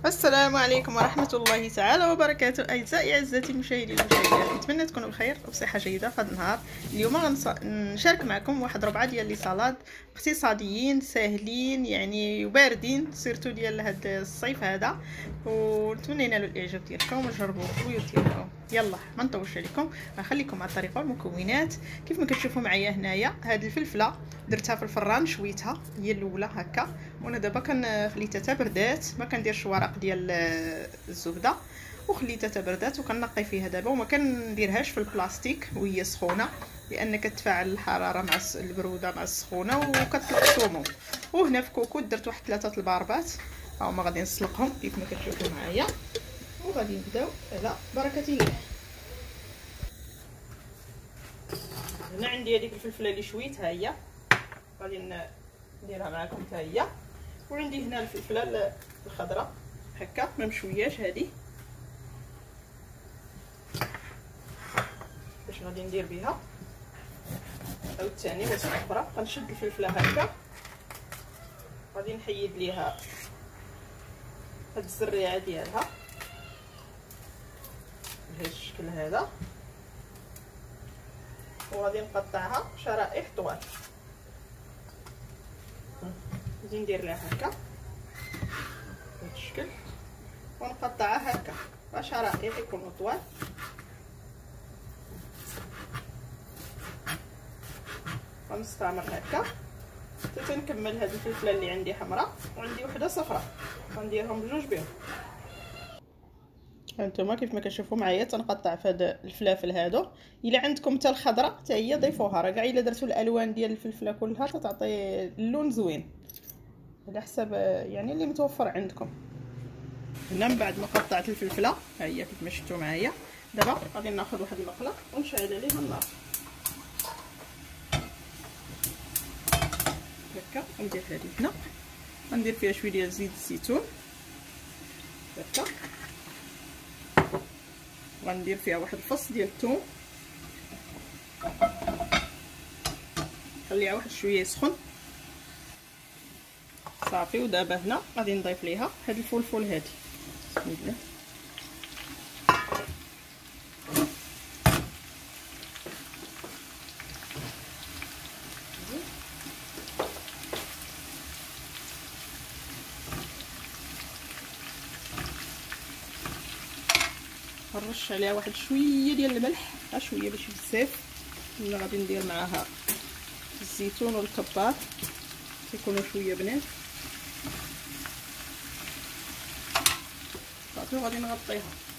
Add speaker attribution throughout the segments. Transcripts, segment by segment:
Speaker 1: السلام عليكم ورحمة الله تعالى وبركاته. أعزائي أعزائي المشاهدين والمشاهدات، نتمنى تكونوا بخير وبصحة جيدة في هذا النهار. اليوم نشارك معكم واحد ربعة ديال لي صالاد اقتصاديين ساهلين يعني وباردين سيرتو ديال هذا الصيف هذا، ونتمنى ينالوا الاعجاب ديالكم وجربوا الخيوط ديالكم. يلا ما نطولش عليكم، غنخليكم مع الطريقه والمكونات. كيف ما كتشوفوا معايا هنايا هذه الفلفله درتها في الفران شويتها هي الاولى هكا، وانا دابا خليتها حتى بردات، ما كنديرش ورق ديال الزبده، وخليتها حتى بردات وكنقي فيها دابا، وما كنديرهاش في البلاستيك وهي سخونه لان كتفاعل الحراره مع البروده مع السخونه وكتطلق السموم. وهنا في كوكوط درت واحد 3 الباربات، ها هما غادي نسلقهم كيف ما كتشوفوا معايا، وغادي نبداو على بركه الله. هنا عندي هذيك الفلفله اللي شويتها هي غادي نديرها معكم حتى هي، وعندي هنا الفلفله الخضراء هكا ما مشوياش هذه، باش غادي ندير بها عاوتاني وصفه اخرى. غنشد الفلفله هكا، غادي نحيد ليها هاد الزريعه ديالها بهذا الشكل هذا، وغادي نقطعها شرائح طوال. غادي ندير لها هكا بهذا الشكل ونقطعها هكا شرائح يكونوا طوال. غنستعمر هكا حتى نكمل هاد الفلفله اللي عندي حمراء وعندي وحده صفراء، غنديرهم بجوج بهم. هانتوما كيف ما كتشوفوا معايا تنقطع في هاد الفلافل هادو. الا عندكم حتى الخضراء حتى هي ضيفوها، راه كاع الا درتوا الالوان ديال الفلفله كلها تعطي اللون زوين على حسب يعني اللي متوفر عندكم. هنا من بعد ما قطعت الفلفله ها هي كيف ما شفتوا معايا، دابا غادي ناخذ واحد المقله ونشعل عليها النار هكا، وندير هذه هنا غندير فيها شويه ديال زيت الزيتون هكا، غندير فيها واحد الفص ديال الثوم، خليها واحد شويه يسخن صافي. ودابا هنا غادي نضيف ليها هاد الفلفل هادي، بسم الله. نرش عليها واحد شويه ديال الملح، شويه ماشي بزاف، اللي غادي ندير معاها الزيتون والكبار يكونوا شويه بنات صافي. وغادي نغطيها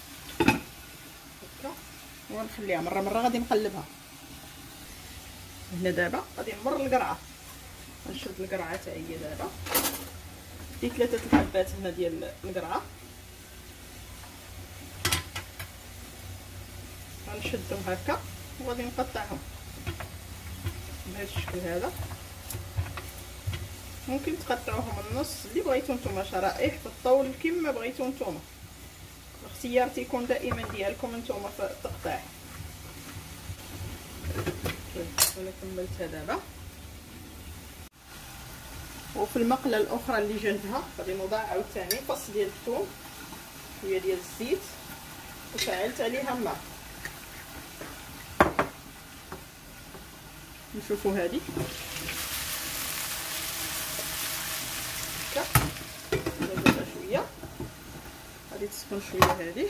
Speaker 1: هكا ونخليها مره غادي نقلبها. هنا دابا غادي نمر القرعه، غنشد القرعه حتى هي دابا، ديت 3 الحبات هنا ديال القرعه، غنشدهم هكا وغادي نقطعهم بهذا الشكل هذا. ممكن تقطعوهم النص اللي بغيتو نتوما، شرائح في الطول كما بغيتو نتوما، الاختيار تيكون دائما ديالكم نتوما في التقطيع. انا كملتها دابا، وفي المقله الاخرى اللي جنبها غادي نوضع عاوتاني فص ديال الثوم، شويه ديال الزيت، وشعلت عليها النار. نشوفوا هذه هكا دابا شويه غادي تسخن شويه هذه،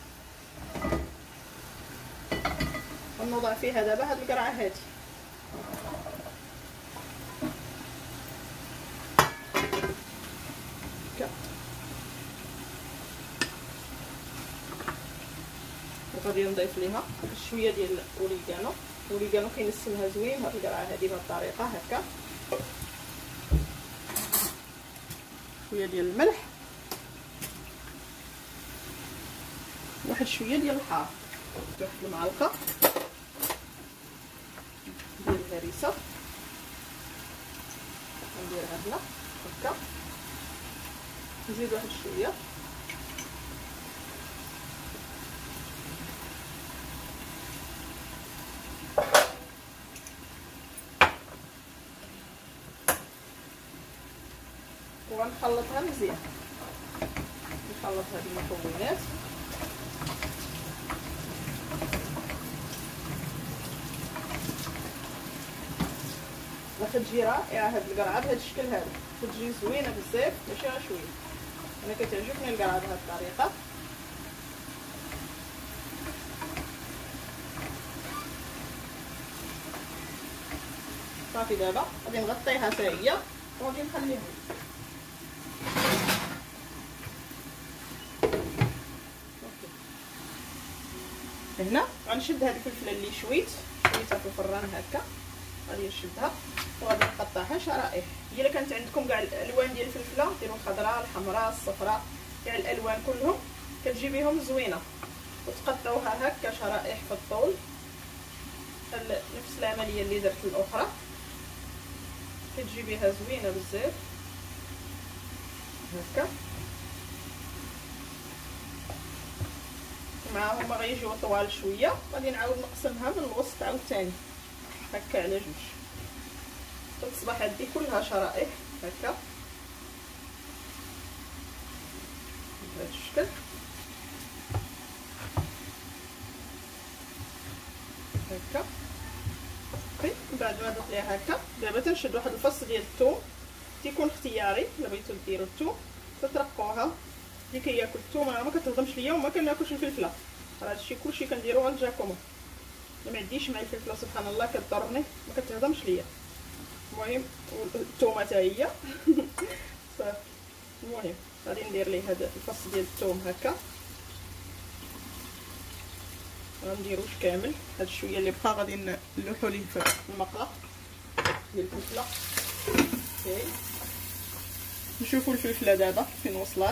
Speaker 1: ونوضع فيها دابا هاد القرعه هذه هكا، وغادي نضيف ليها شويه ديال الاوريغانو كينسمها زوين هاد القرعه هذه بهاد الطريقه هكا، شويه ديال الملح، واحد شويه ديال الحار، واحد المعلقه ديال الهريسه نديرها هنا هكا، نزيد واحد شويه، ونخلطها مزيان. نخلط هاد المكونات. كتجي رائعه هاد القرعه بهاد الشكل هذا، كتجي زوينه بزاف ماشي غير شويه. انا كتعجبني القرعه بهاد الطريقه. صافي دابا غادي نغطيها حتى هي وغادي نخليها. هنا غنشد هاد الفلفله اللي شويتها في الفران هكا، غادي نشدها وغادي نقطعها شرائح. هي الا كانت عندكم كاع الالوان ديال الفلفله، ديروا الخضراء الحمراء الصفراء، كاع الالوان كلهم كتجيبيهم زوينه وتقطعوها هكا شرائح في الطول، نفس العمليه اللي درت الاخرى، كتجيبيها زوينه بزاف هكا. معاهم غيجيو طوال شويه، غادي نعاود نقسمها من الوسط عاوتاني هكا على جوج، تصبح هذه كلها شرائح هكا بهذا الشكل هكا. صافي من بعد ما درت ليها هكا، دابا تنشد واحد الفص ديال الثوم، تيكون اختياري الا بغيتو ديروا الثوم تترقوها. اللي كياكل الثوم انا ما كتهضمش ليا وما كناكلش الفلفله، راه هادشي كلشي كنديرو غير الجاكومو. ما عنديش مع الفلفله سبحان الله كضرني ما كتهضمش ليا. المهم الثومه حتى هي صافي. المهم غادي ندير ليه هذا الفص ديال الثوم هكا، غنديروش كامل، هاد الشويه اللي بقى غادي نلوحو ليه في المقله ديال الفلفله. اوكي نشوفوا الفلفله دابا فين وصلات.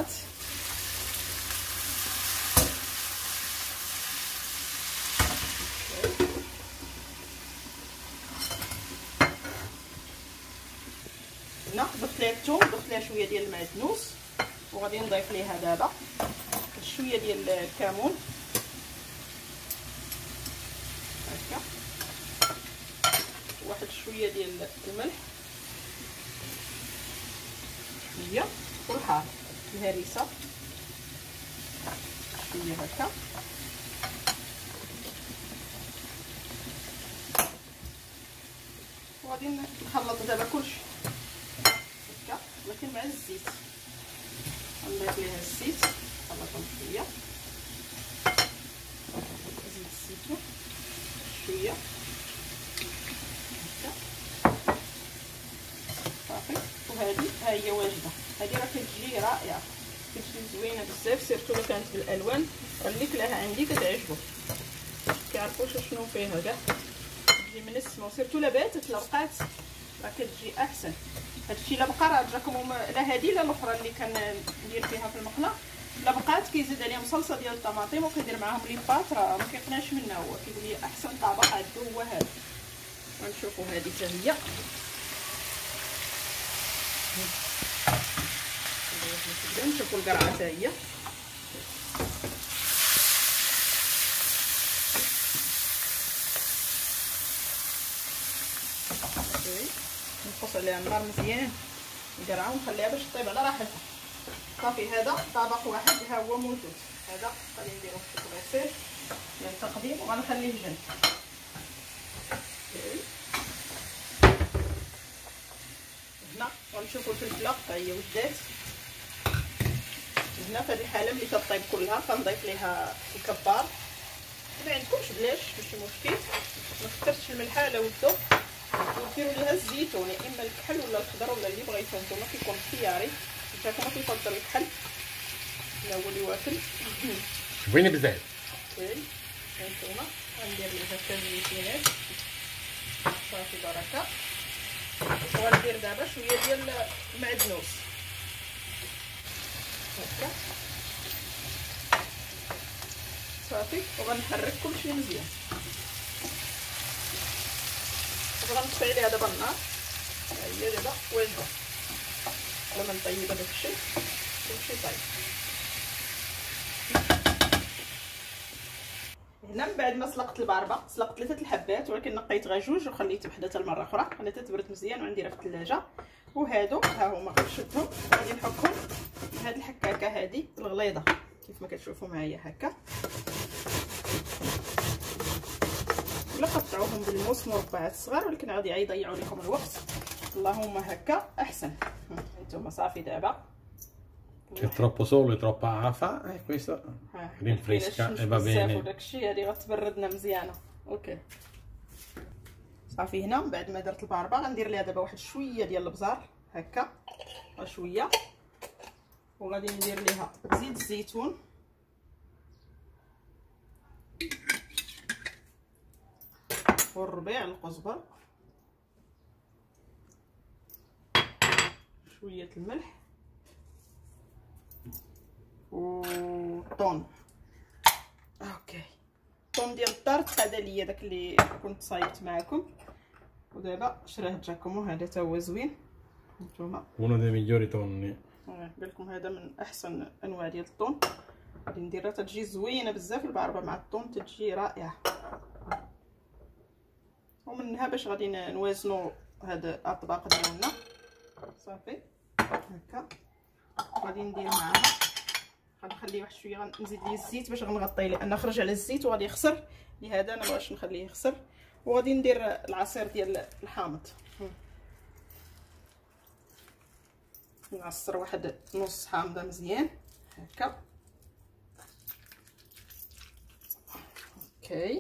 Speaker 1: هنا ضفت ليها الثوم، ضفت ليها شويه ديال المعدنوس، وغادي نضيف ليها دابا شويه ديال الكمون هكا، واحد شويه ديال الملح شويه، والحار الهريسه شويه هكا. وغادي نخلط دابا كلشي هكا ولكن مع الزيت. غنضيف ليها الزيت نخلطهم شويه، زيت الزيتون شويه هكا صافي. وهذه ها هي واجده، هذه راه كتجي رائعه، كتجي زوينه بزاف، سيرتو الا كانت بالالوان اللي كلاها عندي كتعجبو، كيعرفوش شنو فيها كاع، كتجي منسمه. وسيرتو لا باتت لا بقات راه كتجي احسن. هادشي لا بقى راه جاكم لا هذه لا الاخرى اللي كندير فيها في المقله، لا بقات كيزيد عليهم صلصه ديال الطماطم وكيدير معاهم لي بات، راه ما كيقناش منها، هو كيقول لي احسن طبق عنده هو هذا. غنشوفوا هذه حتى هي نشوفوا القرعه حتى هي. نقص عليها النار مزيان القرعه ونخليها باش طيب على راحتها. صافي هذا طبق واحد ها هو موجود. هذا غادي نديرو في الغسيل ديال التقديم وغنخليه جنب. هنا غنشوفوا الفلفله حتى هي وجدات. هنا في هذه الحاله ملي كطيب كلها كنضيف ليها الكبار، ما عندكمش بلاش ماشي مشكل، ما كثرتش الملحه لا والذوق، وديروا لها الزيتون يا اما الكحل ولا الخضر ولا اللي بغيتو نتوما، كيكون اختياري. نتاكم كيفضل الكحل لا هو اللي واكل
Speaker 2: زوينه بزاف.
Speaker 1: اوكي هانتوما غندير ليها حتى الزيتونات صافي بركه. وغندير دابا شويه ديال المعدنوس هكا صافي، وغنحرك كلشي مزيان. غنطفي عليها دابا النار، ها هي دابا واجده. لما نطيب هذاك الشيء كلشي طيب. هنا من بعد ما سلقت الباربه، سلقت 3 الحبات ولكن نقيت غير جوج وخليت وحده حتى المره اخرى، خليتها تبرد مزيان ونديرها في الثلاجه. وهادو ها هما غنشدهم غادي نحكهم هاد الحكاكه هادي الغليظه كيف ما كتشوفوا معايا هكا، ولا قطعوهم بالموس مربعات صغار، ولكن غادي يضيعوا لكم الوقت. اللهم هكا احسن. هانتوما صافي دابا
Speaker 2: C'è troppo sole, troppa afa, questo rinfresca e va bene.
Speaker 1: وداكشي هادي غتبردنا مزيانه. اوكي صافي. هنا من بعد ما درت الباربه غندير ليها دابا واحد شويه ديال البزار هكا شويه، وغادي ندير ليها زيت الزيتون والربيع القزبر، شويه الملح والطون. اوكي الطون ديال الطارت هذا ليا داك اللي كنت صايبت معكم، ودابا شراه جاكم وهذا تا هو زوين. نتوما
Speaker 2: uno dei migliori tonni.
Speaker 1: بالكم هذا من احسن انواع ديال الطون. غادي نديرها تتجي زوينه بزاف البعربه مع الطون، تتجي رائعه. ومنها باش غادي نوازنوا هاد الاطباق ديالنا. صافي هكا غادي ندير معاها، غنخليه واحد شويه، غنزيد ليه الزيت باش غنغطيه لان خرج على الزيت وغادي يخسر، لهذا انا مابغاش نخليه يخسر. وغادي ندير العصير ديال الحامض، نعصر واحد نص حامضه مزيان هكا. اوكي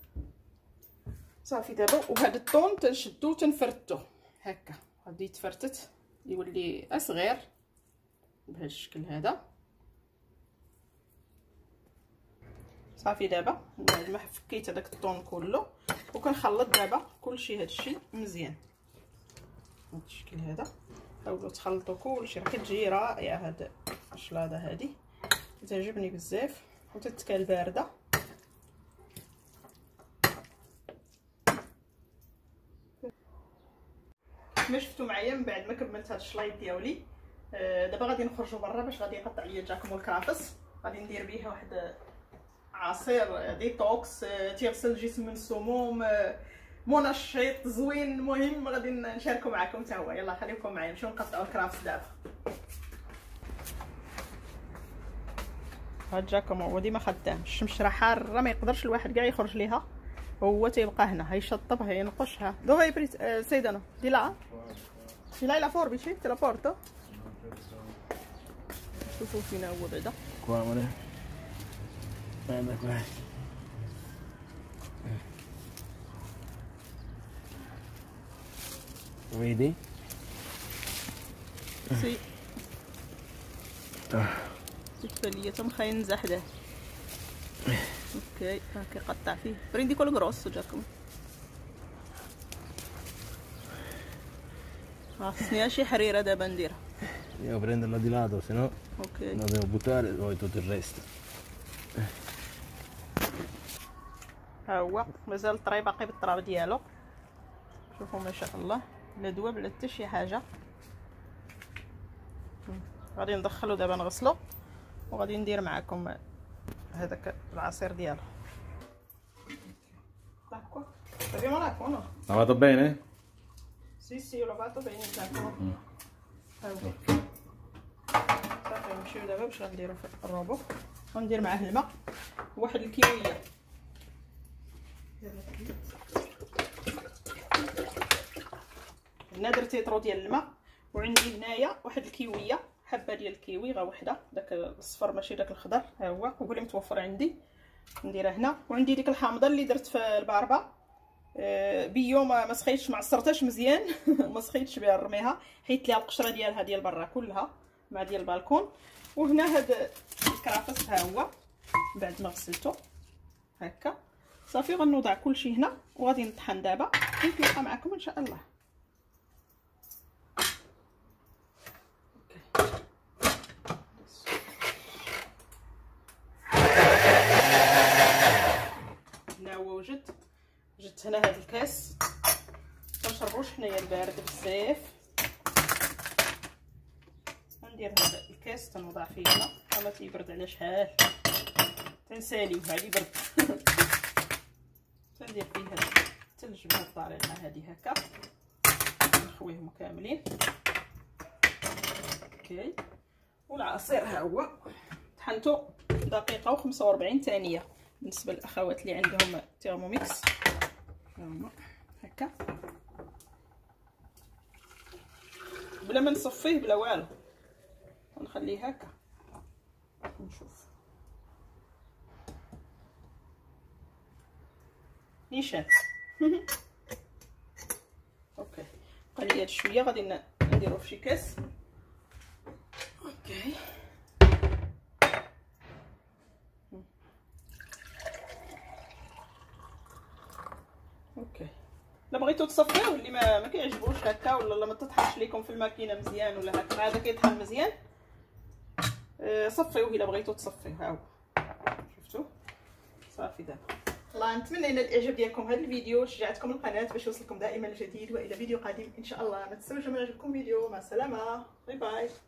Speaker 1: صافي دابا. وهذا الطون تنشدو تنفرتو هكا، غادي يتفرتت يولي اصغر بهذا الشكل هذا. صافي دابا بعد ما فكيت هذاك الطون كله وكنخلط دابا كلشي هادشي مزيان بهذا الشكل هذا. حاولوا تخلطوا كلشي، راه كتجي رائعه هاد الشلاضه هادي، تعجبني بزاف وتتكال بارده. كما شفتوا معايا من بعد ما كملت هاد الشلايط ديالي، دابا غادي نخرجوا برا باش غادي يقطع ليا جاكم الكرافس. غادي ندير به واحد عصير ديتوكس تيغسل الجسم من السموم، منشط زوين. المهم غادي نشاركو معكم حتى هو. يلا خليكم معايا نمشيو نقطعوا الكرافس دابا. هاد جاكم هو ديما خدام، الشمس راه حاره ما يقدرش الواحد كاع يخرج ليها، هو تيبقى هنا هيشطب هينقشها. دوغي بريت سيدنا دي لا لا فوربيشي تي لا بورتو. شوفوا فينا هو بعدا
Speaker 2: Qua, amore. Guarda qua. Vedi?
Speaker 1: سي تفليه تمخاين نزحده. اوكي هاكي قطع فيه بريندي كل غروس جاكم. خاصني شي حريره دابا نديرها.
Speaker 2: Devo prenderla di lato, se no
Speaker 1: اوكي
Speaker 2: la devo buttare poi tutto il resto.
Speaker 1: ها هو مازال الطري باقي بالطراب ديالو. شوفوا ما شاء الله لا دواب لا حتى شي حاجه. غادي ندخلو دابا نغسلو وغادي ندير معكم هذاك العصير ديالو. L'acqua. Beviamo l'acqua o no?
Speaker 2: Lavato bene?
Speaker 1: Sì, sì, l'ho fatto bene l'acqua. صافي نمشيو دابا باش غنديرو في الروبو، غندير معاه الماء وواحد الكيويه. هنا درت لترو ديال الماء، وعندي هنايا واحد الكيويه، حبه ديال الكيوي غا وحده، داك الصفر ماشي داك الخضر، ها هو وقولي متوفر عندي، نديرها هنا. وعندي ديك الحامضه اللي درت في الباربه بيو ما سخيتش، ما عصرتهاش مزيان ما سخيتش بها، نرميها حيت ليها القشره ديالها ديال برا كلها مع ديال البالكون. وهنا هاد الكرافس ها هو بعد ما غسلته هكا. صافي غنوضع كلشي هنا وغادي نطحن دابا ونتلاقى معكم ان شاء الله. هنا هو جبت هنا هاد الكاس، كنشربوش حنايا البارد بزاف. غندير هذا الكاس تنوضع فيه هنا، اما تيبرد على شحال تنساليو هادي برد تندير فيه هاد الثلج بهاد الطريقه هادي هكا، نخويهم كاملين. اوكي والعصير ها هو طحنته دقيقه و45 ثانيه. بالنسبه للاخوات اللي عندهم تيرموميكس هكا بلا ما نصفيه بلا والو، ونخليه هكا نشوف نيشان. اوكي بقى لي هاد شويه غادي نديرو في شي كاس. اوكي اوكي لا بغيتو تصفيوه اللي ما كيعجبوش هكا ولا ما تطحنش ليكم في الماكينه مزيان ولا هكا، هذا كيطحن مزيان صفيوه الا بغيتو تصفيوه. ها هو شفتوا صافي دابا. الله نتمنى ان الاعجاب ديالكم هذا الفيديو، شجعتكم القناه باش يوصلكم دائما الجديد، والى فيديو قادم ان شاء الله. ما تنسوش ما يعجبكم فيديو. مع السلامه، باي باي.